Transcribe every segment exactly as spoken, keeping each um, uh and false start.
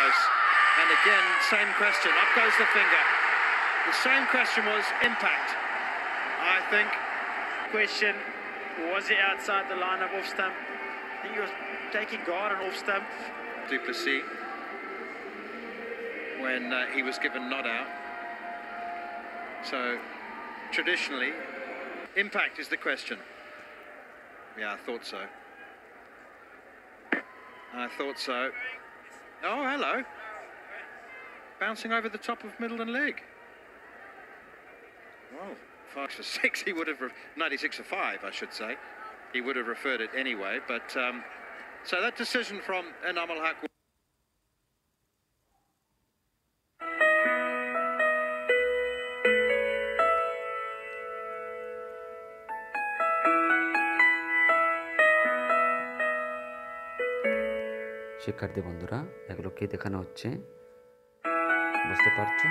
close. And again, same question. Up goes the finger. The same question was impact. I think. Question, was he outside the line of off stump? I think he was taking guard on off stump. Du Plessis, when uh, he was given not out. So, traditionally, impact is the question. Yeah, I thought so. I thought so. Oh, hello. Bouncing over the top of Middleton leg. Well, five for six, he would have, ninety-six for five, I should say. He would have referred it anyway, but, um, so that decision from Inam Al Haq. শিক্ষার্থী বন্ধুরা, এগুলো কি দেখানো হচ্ছে বুঝতে পারছো?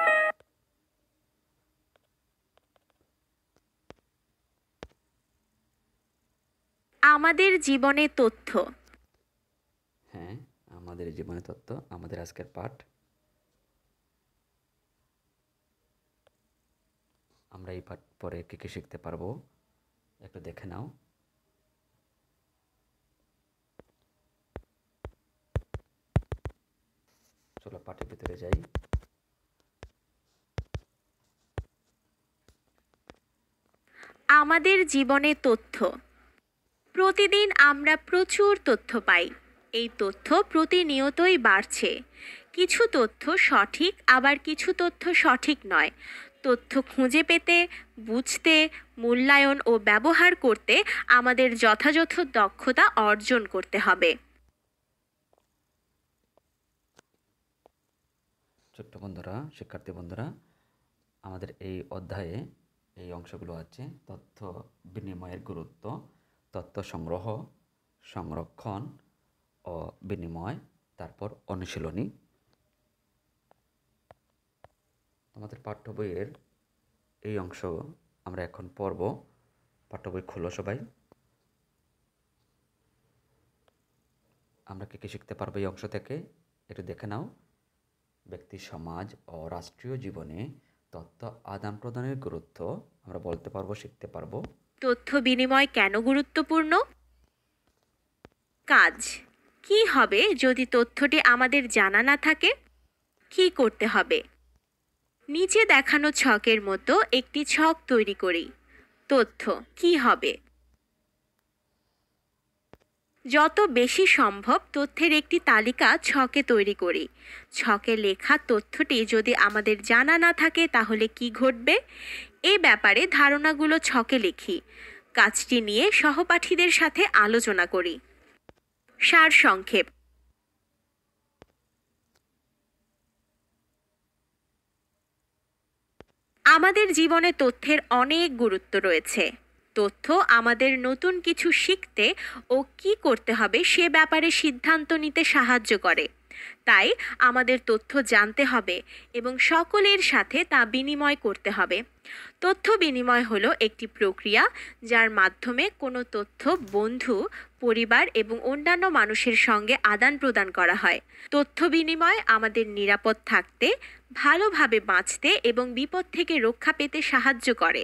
আমাদের জীবনে তথ্য। হ্যাঁ, আমাদের জীবনে তথ্য আমাদের আজকের পাঠ। আমরা এই পাঠ পরে কি কি শিখতে পারবো একটু দেখে নাও। চলো পাঠের ভিতরে যাই। আমাদের জীবনে তথ্য। প্রতিদিন আমরা প্রচুর তথ্য পাই। এই তথ্য প্রতিনিয়তই বাড়ছে। কিছু তথ্য সঠিক, আবার কিছু তথ্য সঠিক নয়। তথ্য খুঁজে পেতে, বুঝতে, মূল্যায়ন ও ব্যবহার করতে আমাদের যথাযথ দক্ষতা অর্জন করতে হবে। ছোট্ট বন্ধুরা, শিক্ষার্থী বন্ধুরা, আমাদের এই অধ্যায়ে এই অংশগুলো আছে তথ্য বিনিময়ের গুরুত্ব, তথ্য সংগ্রহ, সংরক্ষণ ও বিনিময়, তারপর অনুশীলনী। আমাদের পাঠ্য বইয়ের এই অংশ আমরা এখন পড়ব। পাঠ্য বই খুলো সবাই। আমরা কি কি শিখতে পারবো এই অংশ থেকে একটু দেখে নাও। ব্যক্তি, সমাজ ও রাষ্ট্রীয় জীবনে তথ্য আদান প্রদানের গুরুত্ব আমরা বলতে পারবো, শিখতে পারবো। তথ্য বিনিময় কেন গুরুত্বপূর্ণ? কাজ কি হবে যদি তথ্যটি আমাদের জানা না থাকে? কি করতে হবে? নিচে দেখানো ছকের মতো একটি ছক তৈরি করি। তথ্য কি হবে? যত বেশি সম্ভব তথ্যের একটি তালিকা ছকে তৈরি করি। ছকে লেখা তথ্যটি যদি আমাদের জানা না থাকে তাহলে কি ঘটবে? এ ব্যাপারে ধারণাগুলো ছকে লিখি। কাজটি নিয়ে সহপাঠীদের সাথে আলোচনা করি। সারসংক্ষেপ। আমাদের জীবনে তথ্যের অনেক গুরুত্ব রয়েছে। তথ্য আমাদের নতুন কিছু শিখতে ও কি করতে হবে সে ব্যাপারে সিদ্ধান্ত নিতে সাহায্য করে। তাই আমাদের তথ্য জানতে হবে এবং সকলের সাথে তা বিনিময় করতে হবে। তথ্য বিনিময় হলো একটি প্রক্রিয়া যার মাধ্যমে কোনো তথ্য বন্ধু, পরিবার এবং অন্যান্য মানুষের সঙ্গে আদান প্রদান করা হয়। তথ্য বিনিময় আমাদের নিরাপদ থাকতে, ভালোভাবে বাঁচতে এবং বিপদ থেকে রক্ষা পেতে সাহায্য করে।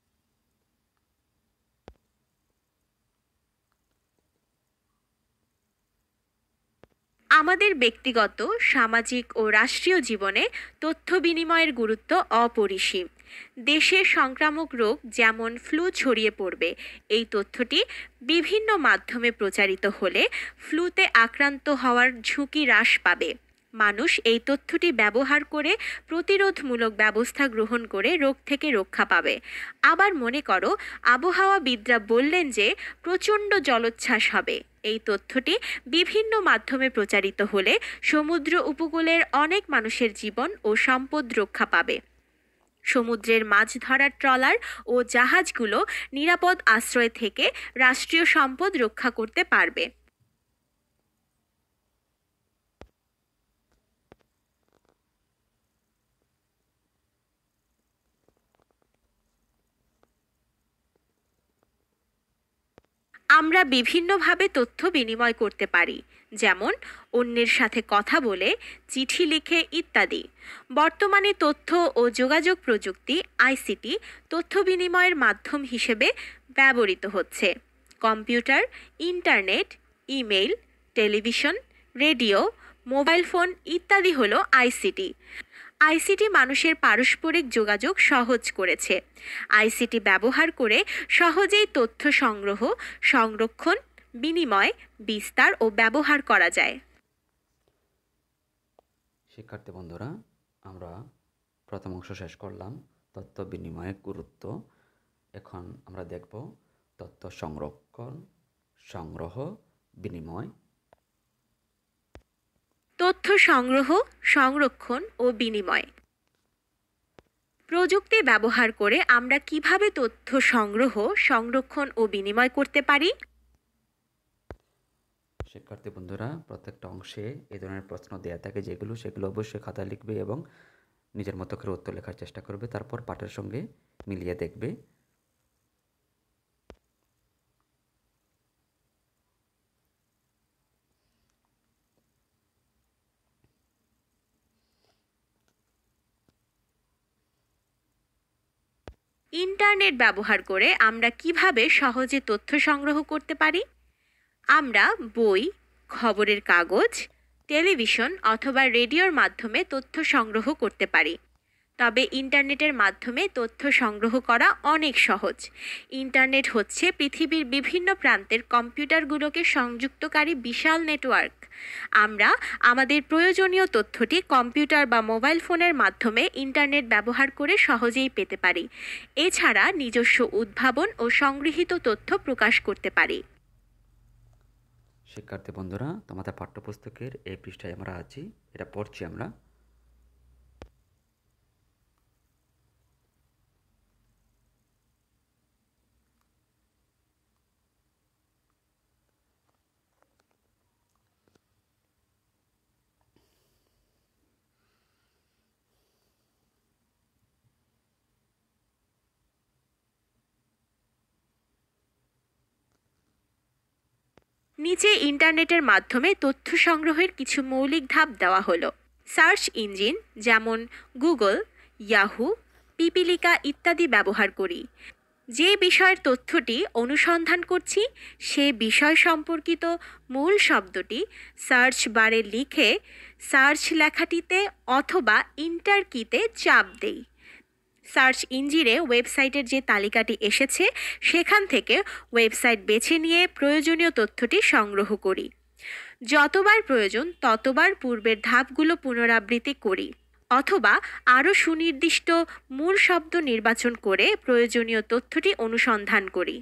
আমাদের ব্যক্তিগত, সামাজিক ও রাষ্ট্রীয় জীবনে তথ্য বিনিময়ের গুরুত্ব অপরিসীম। দেশে সংক্রামক রোগ যেমন ফ্লু ছড়িয়ে পড়বে, এই তথ্যটি বিভিন্ন মাধ্যমে প্রচারিত হলে ফ্লুতে আক্রান্ত হওয়ার ঝুঁকি হ্রাস পাবে। মানুষ এই তথ্যটি ব্যবহার করে প্রতিরোধমূলক ব্যবস্থা গ্রহণ করে রোগ থেকে রক্ষা পাবে। আবার মনে করো, আবহাওয়াবিদরা বললেন যে প্রচণ্ড জলোচ্ছ্বাস হবে। এই তথ্যটি বিভিন্ন মাধ্যমে প্রচারিত হলে সমুদ্র উপকূলের অনেক মানুষের জীবন ও সম্পদ রক্ষা পাবে। সমুদ্রের মাছ ধরার ট্রলার ও জাহাজগুলো নিরাপদ আশ্রয় থেকে রাষ্ট্রীয় সম্পদ রক্ষা করতে পারবে। আমরা বিভিন্নভাবে তথ্য বিনিময় করতে পারি, যেমন অন্যের সাথে কথা বলে, চিঠি লিখে ইত্যাদি। বর্তমানে তথ্য ও যোগাযোগ প্রযুক্তি আইসিটি তথ্য বিনিময়ের মাধ্যম হিসেবে ব্যবহৃত হচ্ছে। Computer, internet, email, television, radio, mobile phone ইত্যাদি হলো আইসিটি। আইসিটি মানুষের পারস্পরিক যোগাযোগ সহজ করেছে। আইসিটি ব্যবহার করে সহজেই তথ্য সংগ্রহ, সংরক্ষণ, বিনিময়, বিস্তার ও ব্যবহার করা যায়। শিক্ষার্থী বন্ধুরা, আমরা প্রথম অংশ শেষ করলাম তথ্য বিনিময়ের গুরুত্ব। এখন আমরা দেখব তথ্য সংরক্ষণ, সংগ্রহ, বিনিময়। তথ্য সংগ্রহ, সংরক্ষণ ও বিনিময়। প্রযুক্তি ব্যবহার করে আমরা কিভাবে তথ্য সংগ্রহ, সংরক্ষণ ও বিনিময় করতে পারি? শিক্ষার্থী বন্ধুরা, প্রত্যেকটা অংশে এই ধরনের প্রশ্ন দেওয়া থাকে যেগুলো, সেগুলো অবশ্যই খাতায় লিখবে এবং নিজের মতো করে উত্তর লেখার চেষ্টা করবে, তারপর পাঠের সঙ্গে মিলিয়ে দেখবে। ইন্টারনেট ব্যবহার করে আমরা কিভাবে সহজে তথ্য সংগ্রহ করতে পারি? আমরা বই, খবরের কাগজ, টেলিভিশন অথবা রেডিওর মাধ্যমে তথ্য সংগ্রহ করতে পারি। তবে ইন্টারনেটের মাধ্যমে তথ্য সংগ্রহ করা অনেক সহজ। ইন্টারনেট হচ্ছে পৃথিবীর বিভিন্ন প্রান্তের কম্পিউটারগুলোকে সংযুক্তকারী বিশাল নেটওয়ার্ক। আমরা আমাদের প্রয়োজনীয় তথ্যটি কম্পিউটার বা মোবাইল ফোনের মাধ্যমে ইন্টারনেট ব্যবহার করে সহজেই পেতে পারি। এছাড়া নিজস্ব উদ্ভাবন ও সংগৃহীত তথ্য প্রকাশ করতে পারি। শিক্ষার্থী বন্ধুরা, তোমাদের পাঠ্যপুস্তকের এই পৃষ্ঠায় আমরা আছি, এটা পড়ছি আমরা। নিচে ইন্টারনেটের মাধ্যমে তথ্য সংগ্রহের কিছু মৌলিক ধাপ দেওয়া হলো। সার্চ ইঞ্জিন যেমন গুগল, ইয়াহু, পিপিলিকা ইত্যাদি ব্যবহার করি। যে বিষয়ের তথ্যটি অনুসন্ধান করছি সে বিষয় সম্পর্কিত মূল শব্দটি সার্চ বারে লিখে সার্চ লেখাটিতে অথবা ইন্টার কিতে চাপ দেই। সার্চ ইঞ্জিনে ওয়েবসাইটের যে তালিকাটি এসেছে সেখান থেকে ওয়েবসাইট বেছে নিয়ে প্রয়োজনীয় তথ্যটি সংগ্রহ করি। যতবার প্রয়োজন ততবার পূর্বের ধাপগুলো পুনরাবৃত্তি করি, অথবা আরও সুনির্দিষ্ট মূল শব্দ নির্বাচন করে প্রয়োজনীয় তথ্যটি অনুসন্ধান করি।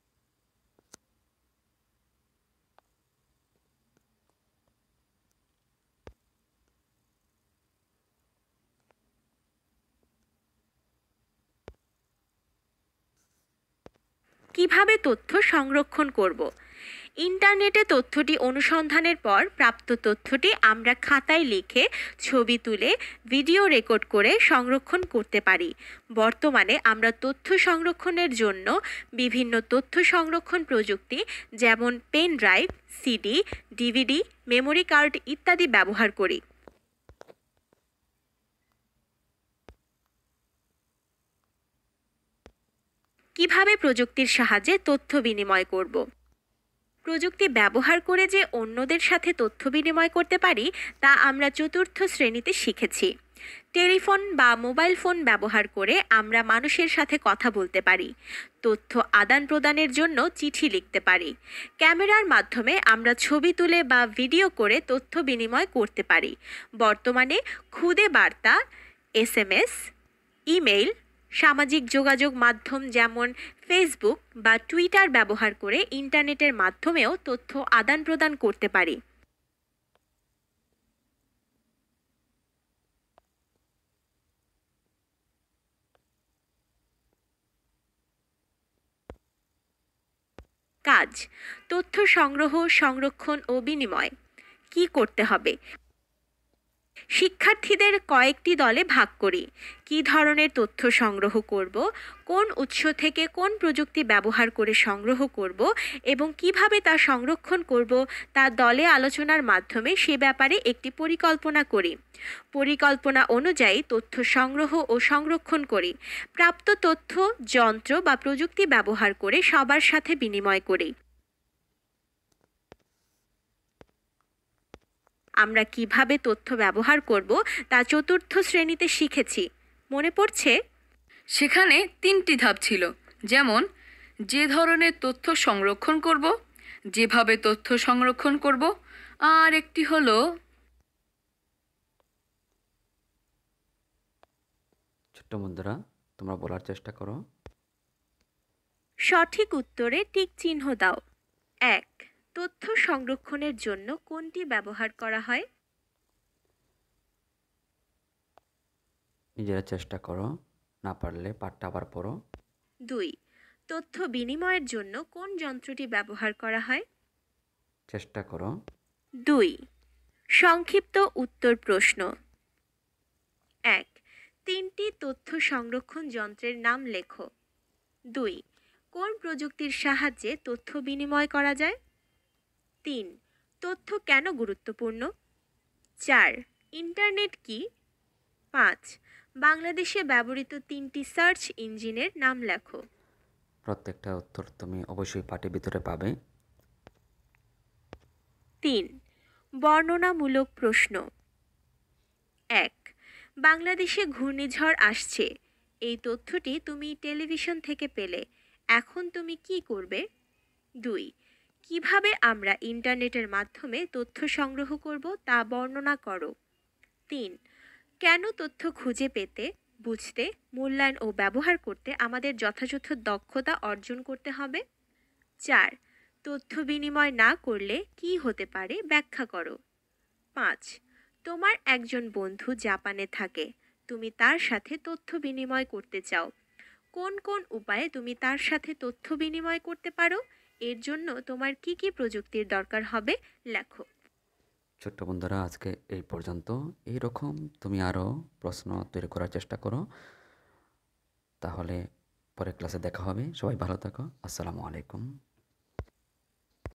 কিভাবে তথ্য সংরক্ষণ করব? ইন্টারনেটে তথ্যটি অনুসন্ধানের পর প্রাপ্ত তথ্যটি আমরা খাতায় লিখে, ছবি তুলে, ভিডিও রেকর্ড করে সংরক্ষণ করতে পারি। বর্তমানে আমরা তথ্য সংরক্ষণের জন্য বিভিন্ন তথ্য সংরক্ষণ প্রযুক্তি যেমন pen drive, CD, DVD, memory card ইত্যাদি ব্যবহার করি। কিভাবে প্রযুক্তির সাহায্যে তথ্য বিনিময় করব? প্রযুক্তি ব্যবহার করে যে অন্যদের সাথে তথ্য বিনিময় করতে পারি তা আমরা চতুর্থ শ্রেণীতে শিখেছি। টেলিফোন বা মোবাইল ফোন ব্যবহার করে আমরা মানুষের সাথে কথা বলতে পারি। তথ্য আদান প্রদানের জন্য চিঠি লিখতে পারি। ক্যামেরার মাধ্যমে আমরা ছবি তুলে বা ভিডিও করে তথ্য বিনিময় করতে পারি। বর্তমানে খুদে বার্তা, এসএমএস, ইমেইল, সামাজিক যোগাযোগ মাধ্যম যেমন ফেসবুক বা টুইটার ব্যবহার করে ইন্টারনেটের মাধ্যমেও তথ্য আদান প্রদান করতে পারি। কাজ: তথ্য সংগ্রহ, সংরক্ষণ ও বিনিময়। কি করতে হবে? শিক্ষার্থীদের কয়েকটি দলে ভাগ করি। কী ধরনের তথ্য সংগ্রহ করব, কোন উৎস থেকে কোন প্রযুক্তি ব্যবহার করে সংগ্রহ করব এবং কিভাবে তা সংরক্ষণ করব তা দলে আলোচনার মাধ্যমে সে ব্যাপারে একটি পরিকল্পনা করি। পরিকল্পনা অনুযায়ী তথ্য সংগ্রহ ও সংরক্ষণ করি। প্রাপ্ত তথ্য, যন্ত্র বা প্রযুক্তি ব্যবহার করে সবার সাথে বিনিময় করি। আমরা কিভাবে তথ্য ব্যবহার করব তা চতুর্থ শ্রেণীতে শিখেছি, মনে পড়ছে? সেখানে তিনটি ধাপ ছিল, যেমন যে ধরনের তথ্য সংরক্ষণ করব, যেভাবে তথ্য সংরক্ষণ করব, আর একটি হলো ছোট্ট বন্ধুরা, তোমরা বলার চেষ্টা করো। সঠিক উত্তরে টিক চিহ্ন দাও। এক, তথ্য সংরক্ষণের জন্য কোনটি ব্যবহার করা হয়? নিজেরা চেষ্টা করো, না পারলে পাঠটা আবার পড়ো। দুই, তথ্য বিনিময়ের জন্য কোন যন্ত্রটি ব্যবহার করা হয়? চেষ্টা করো। দুই, সংক্ষিপ্ত উত্তর প্রশ্ন। এক, তিনটি তথ্য সংরক্ষণ যন্ত্রের নাম লেখো। দুই, কোন প্রযুক্তির সাহায্যে তথ্য বিনিময় করা যায়? তিন, তথ্য কেন গুরুত্বপূর্ণ? চার, ইন্টারনেট কি? পাঁচ, বাংলাদেশে ব্যবহৃত তিনটি সার্চ ইঞ্জিনের নাম লেখো। প্রত্যেকটা উত্তর তুমি অবশ্যই পাঠের ভিতরে পাবে। তিন, বর্ণনামূলক প্রশ্ন। এক, বাংলাদেশে ঘূর্ণিঝড় আসছে, এই তথ্যটি তুমি টেলিভিশন থেকে পেলে, এখন তুমি কি করবে? দুই, কিভাবে আমরা ইন্টারনেটের মাধ্যমে তথ্য সংগ্রহ করব তা বর্ণনা করো। তিন, কেন তথ্য খুঁজে পেতে, বুঝতে, মূল্যায়ন ও ব্যবহার করতে আমাদের যথাযথ দক্ষতা অর্জন করতে হবে। চার, তথ্য বিনিময় না করলে কি হতে পারে ব্যাখ্যা করো। পাঁচ, তোমার একজন বন্ধু জাপানে থাকে, তুমি তার সাথে তথ্য বিনিময় করতে চাও, কোন কোন উপায়ে তুমি তার সাথে তথ্য বিনিময় করতে পারো? এর জন্য তোমার কি কি প্রযুক্তির দরকার হবে লেখো। ছোট্ট বন্ধুরা, আজকে এই পর্যন্ত। এইরকম তুমি আরও প্রশ্ন তৈরি করার চেষ্টা করো, তাহলে পরের ক্লাসে দেখা হবে। সবাই ভালো থাকো। আসসালামু আলাইকুম।